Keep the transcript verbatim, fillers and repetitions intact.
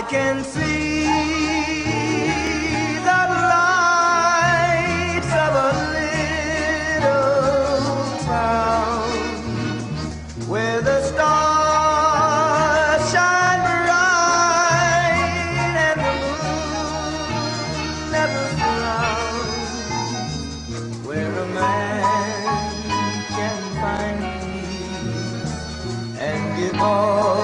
can see the lights of a little town where the stars shine bright and the moon never frowns, where a man can find peace and give all